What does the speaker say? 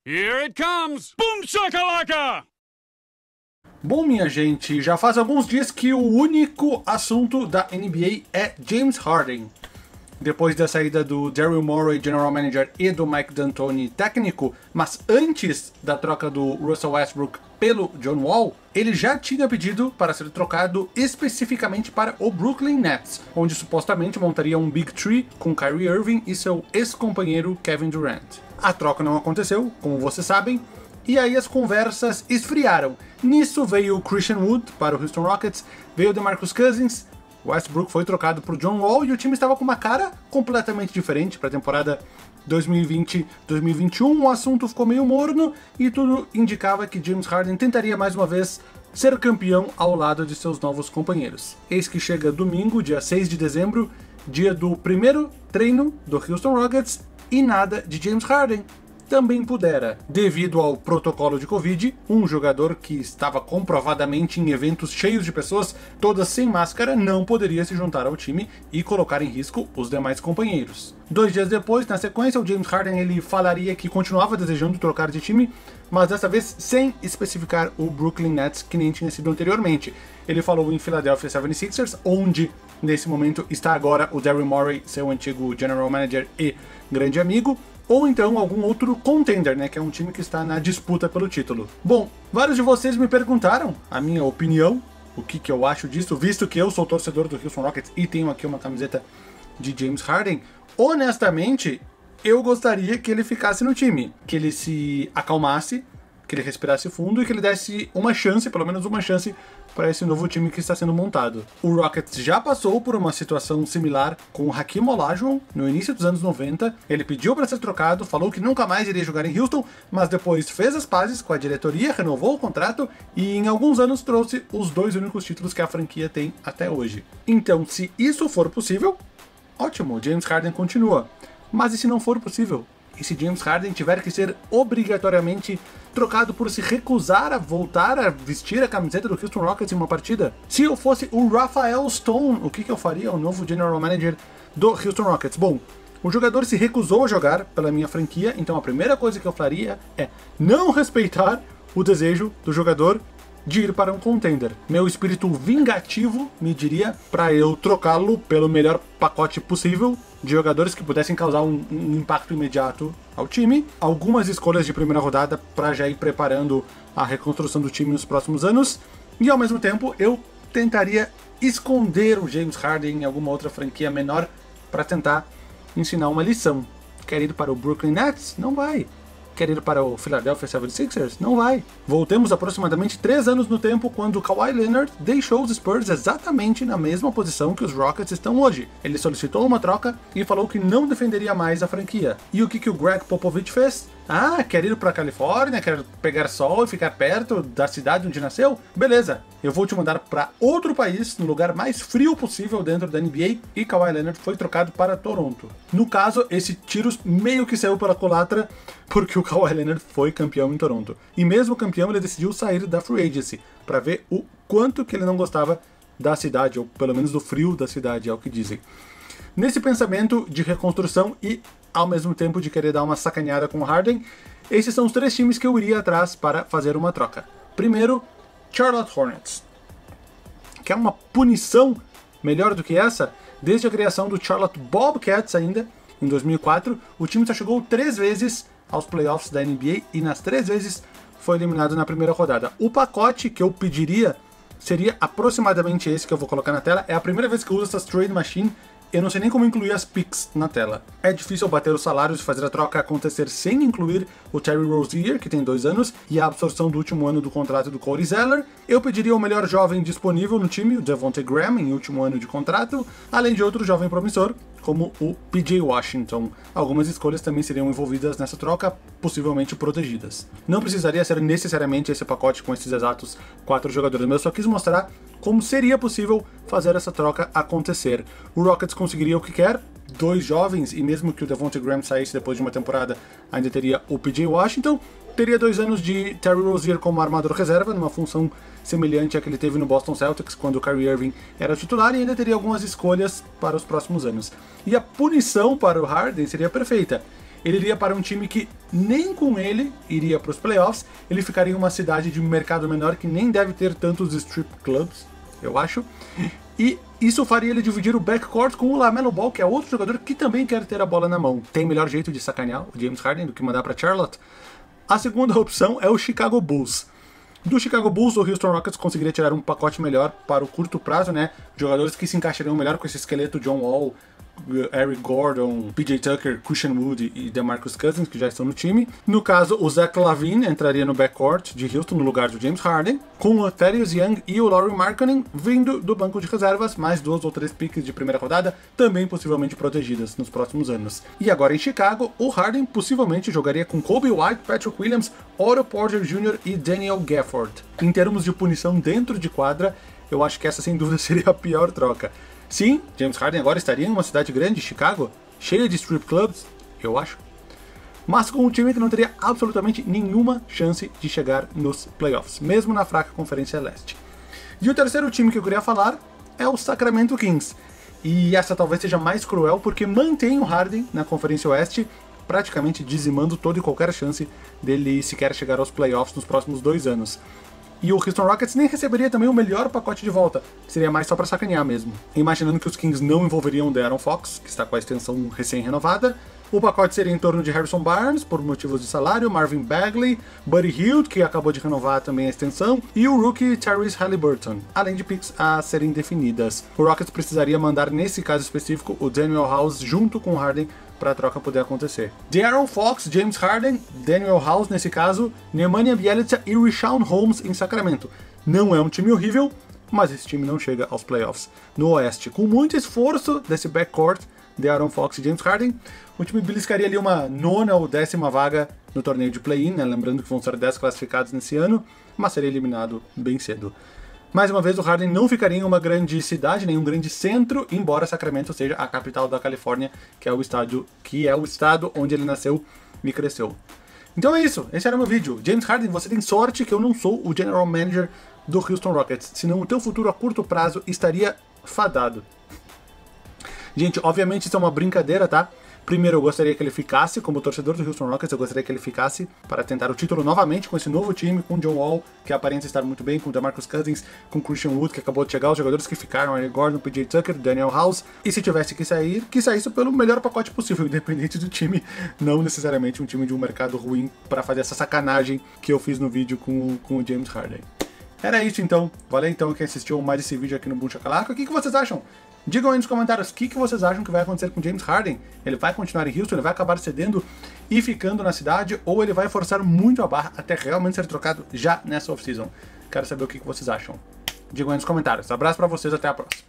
Here it comes! Boom shakalaka! Bom, minha gente, já faz alguns dias que o único assunto da NBA é James Harden. Depois da saída do Daryl Morey, General Manager, e do Mike D'Antoni, técnico, mas antes da troca do Russell Westbrook pelo John Wall, ele já tinha pedido para ser trocado especificamente para o Brooklyn Nets, onde supostamente montaria um Big Three com Kyrie Irving e seu ex-companheiro Kevin Durant. A troca não aconteceu, como vocês sabem, e aí as conversas esfriaram. Nisso veio o Christian Wood para o Houston Rockets, veio o DeMarcus Cousins, Westbrook foi trocado por John Wall e o time estava com uma cara completamente diferente para a temporada 2020-2021. O assunto ficou meio morno e tudo indicava que James Harden tentaria mais uma vez ser campeão ao lado de seus novos companheiros. Eis que chega domingo, dia 6 de dezembro, dia do primeiro treino do Houston Rockets, e nada de James Harden. Também pudera, devido ao protocolo de Covid, um jogador que estava comprovadamente em eventos cheios de pessoas, todas sem máscara, não poderia se juntar ao time e colocar em risco os demais companheiros. 2 dias depois, na sequência, o James Harden ele falaria que continuava desejando trocar de time, mas dessa vez sem especificar o Brooklyn Nets, que nem tinha sido anteriormente. Ele falou em Philadelphia 76ers, onde nesse momento está agora o Daryl Morey, seu antigo General Manager e grande amigo, ou então algum outro contender, né, que é um time que está na disputa pelo título. Bom, vários de vocês me perguntaram a minha opinião, o que eu acho disso, visto que eu sou torcedor do Houston Rockets e tenho aqui uma camiseta de James Harden. Honestamente, eu gostaria que ele ficasse no time, que ele se acalmasse, que ele respirasse fundo e que ele desse uma chance, pelo menos uma chance, para esse novo time que está sendo montado. O Rockets já passou por uma situação similar com o Hakeem Olajuwon no início dos anos 90. Ele pediu para ser trocado, falou que nunca mais iria jogar em Houston, mas depois fez as pazes com a diretoria, renovou o contrato e em alguns anos trouxe os 2 únicos títulos que a franquia tem até hoje. Então, se isso for possível, ótimo, James Harden continua. Mas e se não for possível? E se James Harden tiver que ser obrigatoriamente trocado por se recusar a voltar a vestir a camiseta do Houston Rockets em uma partida? Se eu fosse o Rafael Stone, o que eu faria, o novo General Manager do Houston Rockets? Bom, o jogador se recusou a jogar pela minha franquia, então a primeira coisa que eu faria é não respeitar o desejo do jogador de ir para um contender. Meu espírito vingativo me diria para eu trocá-lo pelo melhor pacote possível de jogadores que pudessem causar um impacto imediato ao time, algumas escolhas de primeira rodada para já ir preparando a reconstrução do time nos próximos anos, e ao mesmo tempo eu tentaria esconder o James Harden em alguma outra franquia menor para tentar ensinar uma lição. Quer ir para o Brooklyn Nets? Não vai. Quer ir para o Philadelphia 76ers? Não vai. Voltemos aproximadamente 3 anos no tempo quando Kawhi Leonard deixou os Spurs exatamente na mesma posição que os Rockets estão hoje. Ele solicitou uma troca e falou que não defenderia mais a franquia. E o que o Greg Popovich fez? Ah, quer ir para a Califórnia, quer pegar sol e ficar perto da cidade onde nasceu? Beleza, eu vou te mandar para outro país, no lugar mais frio possível dentro da NBA, e Kawhi Leonard foi trocado para Toronto. No caso, esse tiro meio que saiu pela culatra, porque o Kawhi Leonard foi campeão em Toronto. E mesmo campeão, ele decidiu sair da Free Agency, para ver o quanto que ele não gostava da cidade, ou pelo menos do frio da cidade, é o que dizem. Nesse pensamento de reconstrução e ao mesmo tempo de querer dar uma sacaneada com o Harden, esses são os 3 times que eu iria atrás para fazer uma troca. Primeiro, Charlotte Hornets. Quer uma punição melhor do que essa? Desde a criação do Charlotte Bobcats ainda, em 2004, o time só chegou 3 vezes aos playoffs da NBA e nas 3 vezes foi eliminado na primeira rodada. O pacote que eu pediria seria aproximadamente esse que eu vou colocar na tela. É a primeira vez que eu uso essa trade machine. Eu não sei nem como incluir as picks na tela. É difícil bater os salários e fazer a troca acontecer sem incluir o Terry Rozier, que tem 2 anos, e a absorção do último ano do contrato do Cody Zeller. Eu pediria o melhor jovem disponível no time, o Devontae Graham, em último ano de contrato, além de outro jovem promissor, como o PJ Washington. Algumas escolhas também seriam envolvidas nessa troca, possivelmente protegidas. Não precisaria ser necessariamente esse pacote com esses exatos 4 jogadores, mas eu só quis mostrar como seria possível fazer essa troca acontecer. O Rockets conseguiria o que quer, 2 jovens, e mesmo que o Devontae Graham saísse depois de uma temporada, ainda teria o PJ Washington, teria 2 anos de Terry Rozier como armador reserva, numa função semelhante à que ele teve no Boston Celtics, quando o Kyrie Irving era titular, e ainda teria algumas escolhas para os próximos anos. E a punição para o Harden seria perfeita. ele iria para um time que nem com ele iria para os playoffs, ele ficaria em uma cidade de mercado menor que nem deve ter tantos strip clubs, eu acho, e isso faria ele dividir o backcourt com o LaMelo Ball, que é outro jogador que também quer ter a bola na mão. Tem melhor jeito de sacanear o James Harden do que mandar para Charlotte? A segunda opção é o Chicago Bulls. Do Chicago Bulls, o Houston Rockets conseguiria tirar um pacote melhor para o curto prazo, né? Jogadores que se encaixariam melhor com esse esqueleto John Wall, Eric Gordon, PJ Tucker, Christian Wood e DeMarcus Cousins, que já estão no time. No caso, o Zach LaVine entraria no backcourt de Houston no lugar do James Harden, com o Thaddeus Young e o Lauri Markkanen vindo do banco de reservas, mais 2 ou 3 piques de primeira rodada, também possivelmente protegidas nos próximos anos. E agora em Chicago, o Harden possivelmente jogaria com Kobe White, Patrick Williams, Otto Porter Jr. e Daniel Gafford. Em termos de punição dentro de quadra, eu acho que essa sem dúvida seria a pior troca. Sim, James Harden agora estaria em uma cidade grande, Chicago, cheia de strip clubs, eu acho, mas com um time que não teria absolutamente nenhuma chance de chegar nos playoffs, mesmo na fraca Conferência Leste. E o terceiro time que eu queria falar é o Sacramento Kings, e essa talvez seja mais cruel porque mantém o Harden na Conferência Oeste, praticamente dizimando toda e qualquer chance dele sequer chegar aos playoffs nos próximos 2 anos. E o Houston Rockets nem receberia também o melhor pacote de volta, seria mais só para sacanear mesmo. Imaginando que os Kings não envolveriam De'Aaron Fox, que está com a extensão recém-renovada, o pacote seria em torno de Harrison Barnes, por motivos de salário, Marvin Bagley, Buddy Hield, que acabou de renovar também a extensão, e o rookie Tyrese Haliburton, além de picks a serem definidas. O Rockets precisaria mandar, nesse caso específico, o Daniel House junto com o Harden para a troca poder acontecer. De'Aaron Fox, James Harden, Daniel House nesse caso, Nemanja Bjelica e Richaun Holmes em Sacramento. Não é um time horrível, mas esse time não chega aos playoffs. No Oeste, com muito esforço desse backcourt, De'Aaron Fox e James Harden, o time beliscaria ali uma 9ª ou 10ª vaga no torneio de play-in, né? Lembrando que vão ser 10 classificados nesse ano, mas seria eliminado bem cedo. Mais uma vez, o Harden não ficaria em uma grande cidade, nem um grande centro, embora Sacramento seja a capital da Califórnia, que é o estado onde ele nasceu e cresceu. Então é isso, esse era o meu vídeo. James Harden, você tem sorte que eu não sou o General Manager do Houston Rockets, senão o teu futuro a curto prazo estaria fadado. Gente, obviamente isso é uma brincadeira, tá? Primeiro, eu gostaria que ele ficasse, como torcedor do Houston Rockets, eu gostaria que ele ficasse para tentar o título novamente com esse novo time, com John Wall, que aparenta estar muito bem, com DeMarcus Cousins, com Christian Wood, que acabou de chegar, os jogadores que ficaram, Eric Gordon, PJ Tucker, Daniel House, e se tivesse que sair, que saísse pelo melhor pacote possível, independente do time, não necessariamente um time de um mercado ruim para fazer essa sacanagem que eu fiz no vídeo com o James Harden. Era isso então, valeu então quem assistiu mais esse vídeo aqui no Boom Shakalaka. O que vocês acham? Digam aí nos comentários o que vocês acham que vai acontecer com James Harden. Ele vai continuar em Houston, ele vai acabar cedendo e ficando na cidade, ou ele vai forçar muito a barra até realmente ser trocado já nessa off-season? Quero saber o que vocês acham. Digam aí nos comentários. Abraço pra vocês, até a próxima.